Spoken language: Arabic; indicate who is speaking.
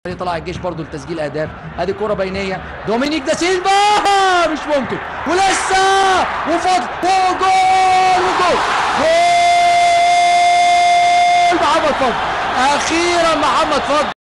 Speaker 1: طلع الجيش برضو لتسجيل اهداف. ادي كرة بينيه دومينيك دا سيلفا مش ممكن ولسه وفضل وجول وجول جول محمد فضل. اخيرا محمد فضل